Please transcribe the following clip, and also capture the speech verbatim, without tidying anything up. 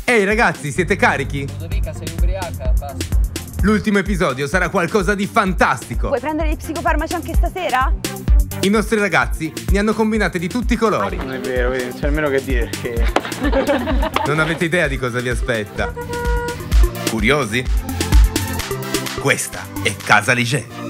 Ehi ragazzi, siete carichi? Ludovica, sei ubriaca, basta. L'ultimo episodio sarà qualcosa di fantastico. Vuoi prendere gli psicofarmaci anche stasera? I nostri ragazzi ne hanno combinate di tutti i colori. Non è vero, non c'è nemmeno che dire che... Non avete idea di cosa vi aspetta. Curiosi? Questa è Casa Liger.